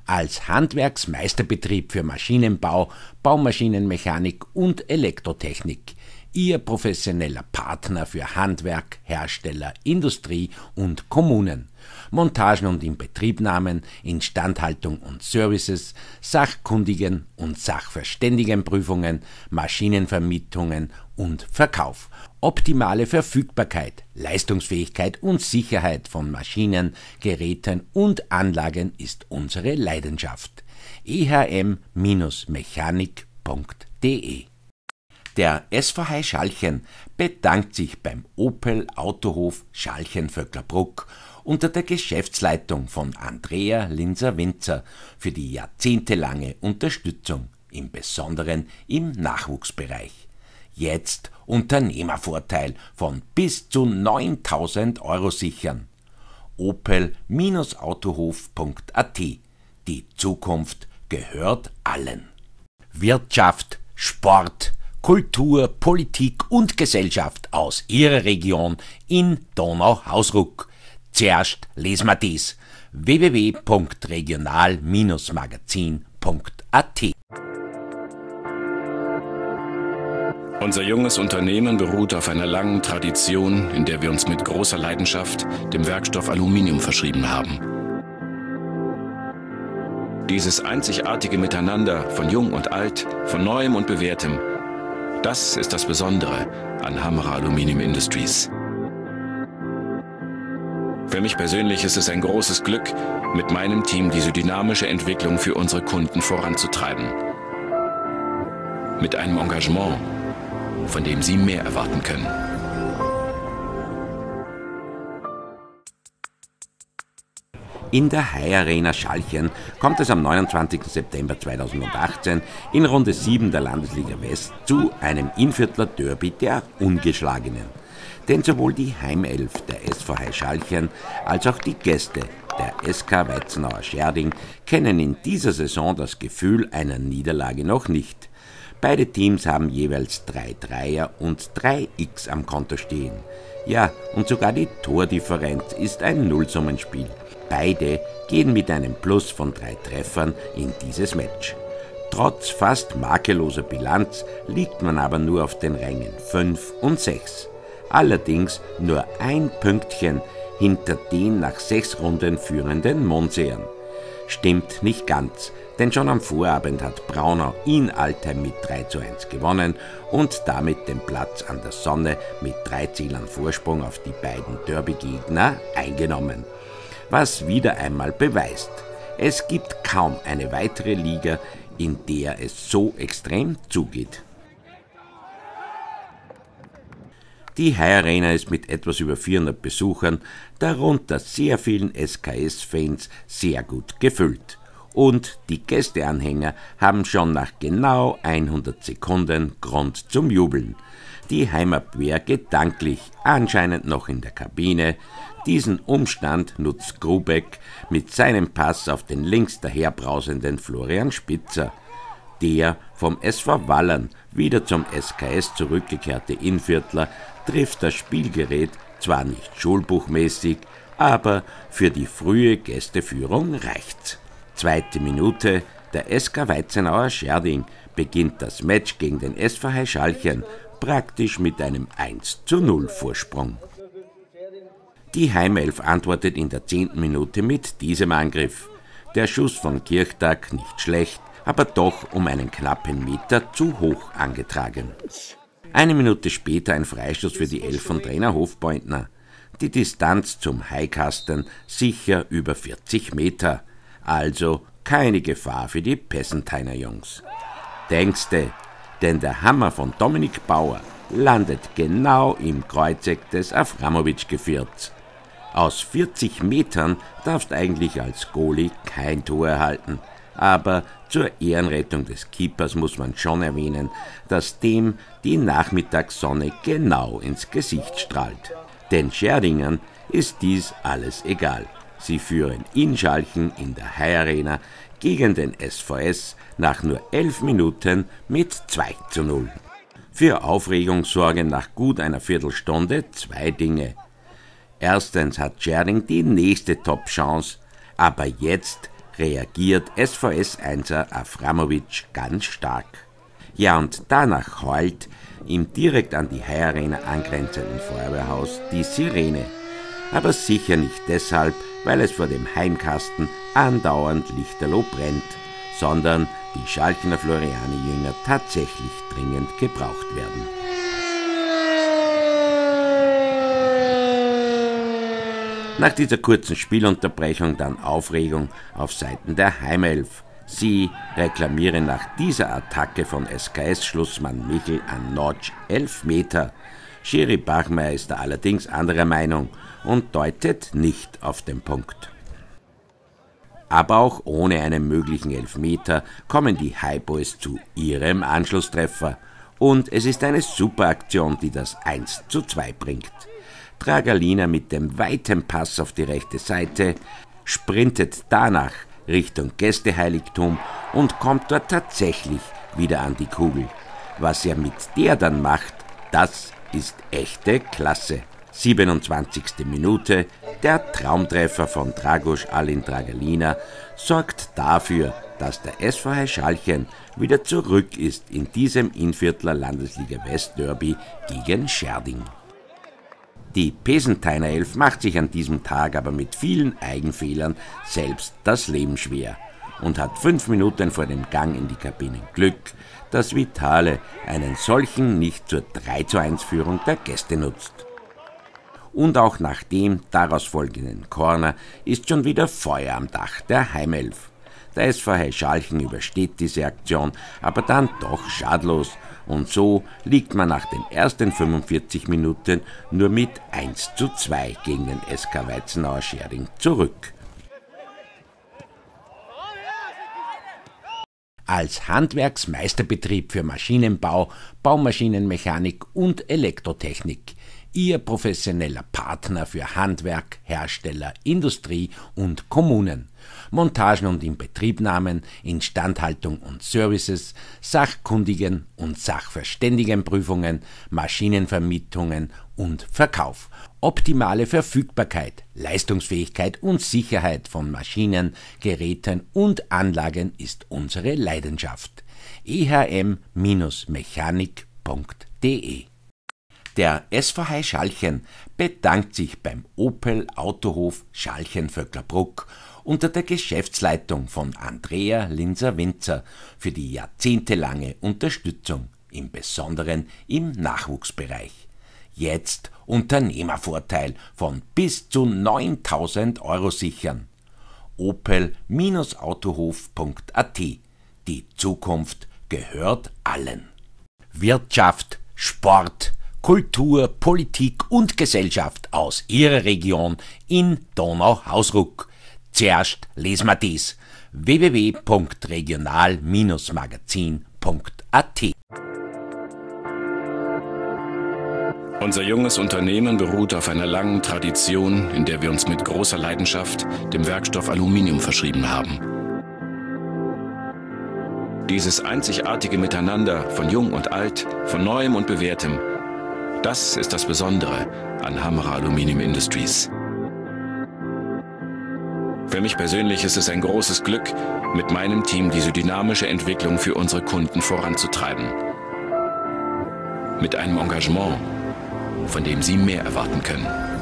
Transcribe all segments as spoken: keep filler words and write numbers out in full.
als Handwerksmeisterbetrieb für Maschinenbau, Baumaschinenmechanik und Elektrotechnik. Ihr professioneller Partner für Handwerk, Hersteller, Industrie und Kommunen. Montagen und Inbetriebnahmen, Instandhaltung und Services, Sachkundigen- und Sachverständigenprüfungen, Maschinenvermietungen und Verkauf. Optimale Verfügbarkeit, Leistungsfähigkeit und Sicherheit von Maschinen, Geräten und Anlagen ist unsere Leidenschaft. e h m Bindestrich mechanik punkt d e. Der S V H Schalchen bedankt sich beim Opel Autohof Schalchen-Vöcklerbruck unter der Geschäftsleitung von Andrea Linser-Winzer für die jahrzehntelange Unterstützung, im Besonderen im Nachwuchsbereich. Jetzt Unternehmervorteil von bis zu neuntausend Euro sichern. opel Autohof punkt a t. Die Zukunft gehört allen. Wirtschaft, Sport, Kultur, Politik und Gesellschaft aus Ihrer Region in Donau-Hausruck. Zuerst lesen wir dies. w w w punkt regional Bindestrich magazin punkt a t. Unser junges Unternehmen beruht auf einer langen Tradition, in der wir uns mit großer Leidenschaft dem Werkstoff Aluminium verschrieben haben. Dieses einzigartige Miteinander von Jung und Alt, von Neuem und Bewährtem, das ist das Besondere an Hammerer Aluminium Industries. Für mich persönlich ist es ein großes Glück, mit meinem Team diese dynamische Entwicklung für unsere Kunden voranzutreiben. Mit einem Engagement, von dem Sie mehr erwarten können. In der Hai Arena Schalchen kommt es am neunundzwanzigsten September zweitausendachtzehn in Runde sieben der Landesliga West zu einem Innviertler Derby der Ungeschlagenen. Denn sowohl die Heimelf der S V H Schalchen als auch die Gäste der S K Weizenauer Scherding kennen in dieser Saison das Gefühl einer Niederlage noch nicht. Beide Teams haben jeweils drei Dreier und drei X am Konto stehen. Ja, und sogar die Tordifferenz ist ein Nullsummenspiel. Beide gehen mit einem Plus von drei Treffern in dieses Match. Trotz fast makelloser Bilanz liegt man aber nur auf den Rängen fünf und sechs. Allerdings nur ein Pünktchen hinter den nach sechs Runden führenden Monseern. Stimmt nicht ganz, denn schon am Vorabend hat Braunau in Altheim mit drei zu eins gewonnen und damit den Platz an der Sonne mit drei Zählern Vorsprung auf die beiden Derby-Gegner eingenommen. Was wieder einmal beweist, es gibt kaum eine weitere Liga, in der es so extrem zugeht. Die Hai Arena ist mit etwas über vierhundert Besuchern, darunter sehr vielen S K S-Fans, sehr gut gefüllt. Und die Gästeanhänger haben schon nach genau hundert Sekunden Grund zum Jubeln. Die Heimabwehr gedanklich anscheinend noch in der Kabine. Diesen Umstand nutzt Grubeck mit seinem Pass auf den links daherbrausenden Florian Spitzer. Der vom S V Wallern wieder zum S K S zurückgekehrte Innviertler trifft das Spielgerät zwar nicht schulbuchmäßig, aber für die frühe Gästeführung reicht's. Zweite Minute, der S K Weizenauer Scherding beginnt das Match gegen den S V H Schalchen praktisch mit einem eins zu null Vorsprung. Die Heimelf antwortet in der zehnten Minute mit diesem Angriff. Der Schuss von Kirchtag nicht schlecht, aber doch um einen knappen Meter zu hoch angetragen. Eine Minute später ein Freistoß für die Elf von Trainer Hofbeutner. Die Distanz zum Haikasten sicher über vierzig Meter, also keine Gefahr für die Pessentiner Jungs. Denkste, denn der Hammer von Dominik Bauer landet genau im Kreuzeck des Avramovic-Gevierts. Aus vierzig Metern darfst eigentlich als Goalie kein Tor erhalten. Aber zur Ehrenrettung des Keepers muss man schon erwähnen, dass dem die Nachmittagssonne genau ins Gesicht strahlt. Den Scherdingern ist dies alles egal. Sie führen in Schalchen in der Hai Arena gegen den S V S nach nur elf Minuten mit zwei zu null. Für Aufregung sorgen nach gut einer Viertelstunde zwei Dinge. Erstens hat Scherding die nächste Top-Chance, aber jetzt reagiert S V S-Einser Avramovic ganz stark. Ja, und danach heult im direkt an die Hai Arena angrenzenden Feuerwehrhaus die Sirene. Aber sicher nicht deshalb, weil es vor dem Heimkasten andauernd lichterloh brennt, sondern die Schalkener Floriani-Jünger tatsächlich dringend gebraucht werden. Nach dieser kurzen Spielunterbrechung dann Aufregung auf Seiten der Heimelf. Sie reklamieren nach dieser Attacke von S K S-Schlussmann Michel an Notch elf Meter. Schiri Bachmeier ist da allerdings anderer Meinung und deutet nicht auf den Punkt. Aber auch ohne einen möglichen Elfmeter kommen die Highboys zu ihrem Anschlusstreffer. Und es ist eine super Aktion, die das eins zu zwei bringt. Dragalina mit dem weiten Pass auf die rechte Seite sprintet danach Richtung Gästeheiligtum und kommt dort tatsächlich wieder an die Kugel. Was er mit der dann macht, das ist echte Klasse. siebenundzwanzigste Minute, der Traumtreffer von Dragoš Alin Dragalina sorgt dafür, dass der S V Schalchen wieder zurück ist in diesem Innviertler Landesliga West Derby gegen Scherding. Die Pesenteiner Elf macht sich an diesem Tag aber mit vielen Eigenfehlern selbst das Leben schwer und hat fünf Minuten vor dem Gang in die Kabine Glück, dass Vitale einen solchen nicht zur drei zu eins Führung der Gäste nutzt. Und auch nach dem daraus folgenden Corner ist schon wieder Feuer am Dach der Heimelf. Der S V Schalchen übersteht diese Aktion, aber dann doch schadlos. Und so liegt man nach den ersten fünfundvierzig Minuten nur mit eins zu zwei gegen den S K Weizenauer Scherding zurück. Als Handwerksmeisterbetrieb für Maschinenbau, Baumaschinenmechanik und Elektrotechnik. Ihr professioneller Partner für Handwerk, Hersteller, Industrie und Kommunen. Montagen und Inbetriebnahmen, Instandhaltung und Services, Sachkundigen- und Sachverständigenprüfungen, Maschinenvermietungen und Verkauf. Optimale Verfügbarkeit, Leistungsfähigkeit und Sicherheit von Maschinen, Geräten und Anlagen ist unsere Leidenschaft. e h m Bindestrich mechanik punkt d e. Der S V Schalchen bedankt sich beim Opel Autohof Schalchen-Vöcklerbruck unter der Geschäftsleitung von Andrea Linser-Winzer für die jahrzehntelange Unterstützung, im Besonderen im Nachwuchsbereich. Jetzt Unternehmervorteil von bis zu neuntausend Euro sichern. opel Autohof punkt a t. Die Zukunft gehört allen. Wirtschaft, Sport, Kultur, Politik und Gesellschaft aus Ihrer Region in Donau-Hausruck. Zuerst lesen wir dies. w w w punkt regional Bindestrich magazin punkt a t. Unser junges Unternehmen beruht auf einer langen Tradition, in der wir uns mit großer Leidenschaft dem Werkstoff Aluminium verschrieben haben. Dieses einzigartige Miteinander von Jung und Alt, von Neuem und Bewährtem, das ist das Besondere an Hammerer Aluminium Industries. Für mich persönlich ist es ein großes Glück, mit meinem Team diese dynamische Entwicklung für unsere Kunden voranzutreiben. Mit einem Engagement, von dem Sie mehr erwarten können.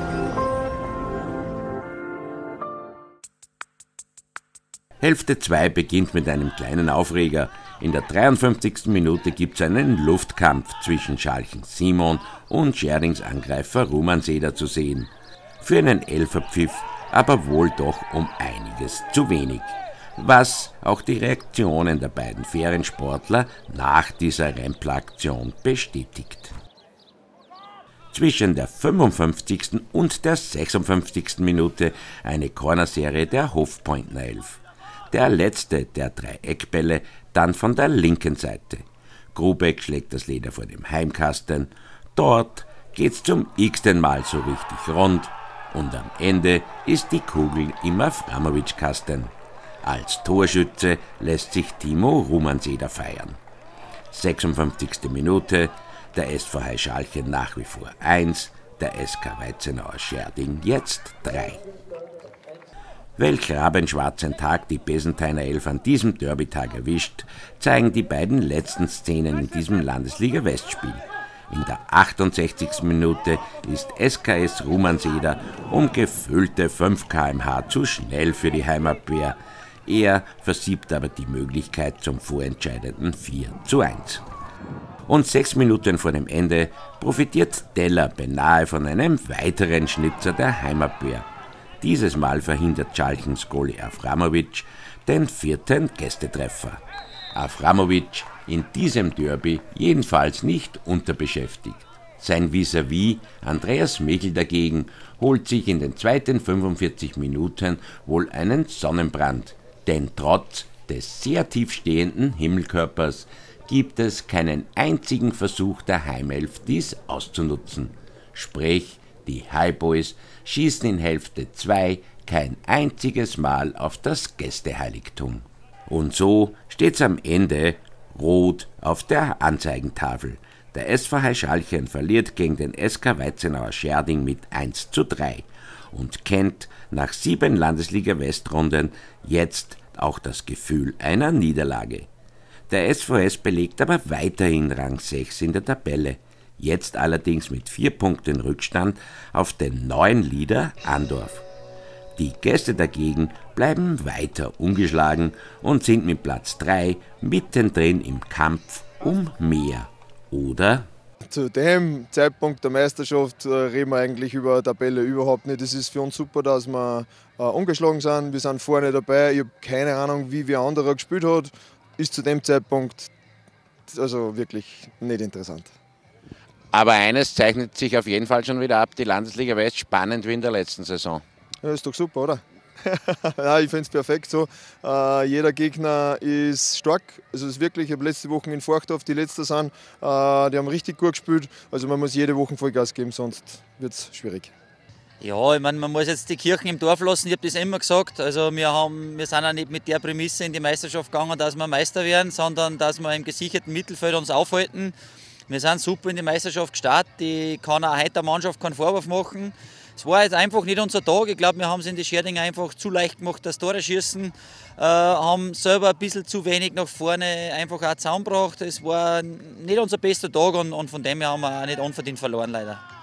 Hälfte zwei beginnt mit einem kleinen Aufreger. In der dreiundfünfzigsten Minute gibt es einen Luftkampf zwischen Schalchens Simon und Scherdings Angreifer Rumanseder zu sehen. Für einen Elferpfiff aber wohl doch um einiges zu wenig. Was auch die Reaktionen der beiden fairen Sportler nach dieser Rempler-Aktion bestätigt. Zwischen der fünfundfünfzigsten und der sechsundfünfzigsten Minute eine Cornerserie der Hofpointner Elf. Der letzte der drei Eckbälle dann von der linken Seite. Grubeck schlägt das Leder vor dem Heimkasten. Dort geht's zum x-ten Mal so richtig rund. Und am Ende ist die Kugel im Avramovic-Kasten. Als Torschütze lässt sich Timo Rumanseder feiern. sechsundfünfzigste Minute, der S V Schalchen nach wie vor eins, der S K Weizenauer Scherding jetzt drei. Welch rabenschwarzen Tag die Besenteiner Elf an diesem Derbytag erwischt, zeigen die beiden letzten Szenen in diesem Landesliga-Westspiel. In der achtundsechzigsten Minute ist S K S Rumanseder um gefühlte fünf Kilometer pro Stunde zu schnell für die Heimatwehr. Er versiebt aber die Möglichkeit zum vorentscheidenden vier zu eins. Und sechs Minuten vor dem Ende profitiert Teller beinahe von einem weiteren Schnitzer der Heimatwehr. Dieses Mal verhindert Schalkens Goalie Avramovic den vierten Gästetreffer. Avramovic in diesem Derby jedenfalls nicht unterbeschäftigt. Sein Vis-à-vis Andreas Michel dagegen holt sich in den zweiten fünfundvierzig Minuten wohl einen Sonnenbrand, denn trotz des sehr tief stehenden Himmelkörpers gibt es keinen einzigen Versuch der Heimelf, dies auszunutzen. Sprich, die Highboys schießen in Hälfte zwei kein einziges Mal auf das Gästeheiligtum. Und so steht's am Ende rot auf der Anzeigentafel. Der S V Schalchen verliert gegen den S K Weizenauer Scherding mit eins zu drei und kennt nach sieben Landesliga-Westrunden jetzt auch das Gefühl einer Niederlage. Der S V S belegt aber weiterhin Rang sechs in der Tabelle, jetzt allerdings mit vier Punkten Rückstand auf den neuen Leader Andorf. Die Gäste dagegen bleiben weiter ungeschlagen und sind mit Platz drei mittendrin im Kampf um mehr. Oder? Zu dem Zeitpunkt der Meisterschaft äh, reden wir eigentlich über eine Tabelle überhaupt nicht. Es ist für uns super, dass wir äh, ungeschlagen sind. Wir sind vorne dabei. Ich habe keine Ahnung, wie wer anderer gespielt hat. Ist zu dem Zeitpunkt also wirklich nicht interessant. Aber eines zeichnet sich auf jeden Fall schon wieder ab, die Landesliga West spannend wie in der letzten Saison. Ja, ist doch super, oder? Ja, ich finde es perfekt so. Äh, jeder Gegner ist stark. Also es ist wirklich, ich habe letzte Woche in Forchdorf, die letzte sind, äh, die haben richtig gut gespielt. Also man muss jede Woche Vollgas geben, sonst wird es schwierig. Ja, ich meine, man muss jetzt die Kirchen im Dorf lassen, ich habe das immer gesagt. Also wir, haben, wir sind ja nicht mit der Prämisse in die Meisterschaft gegangen, dass wir Meister werden, sondern dass wir im gesicherten Mittelfeld uns aufhalten. Wir sind super in die Meisterschaft gestartet, ich kann auch heute der Mannschaft keinen Vorwurf machen. Es war jetzt einfach nicht unser Tag, ich glaube, wir haben es in die Scherdinger einfach zu leicht gemacht, das Tore schießen, äh, haben selber ein bisschen zu wenig nach vorne einfach auch zusammengebracht. Es war nicht unser bester Tag und, und von dem her haben wir auch nicht unverdient verloren leider.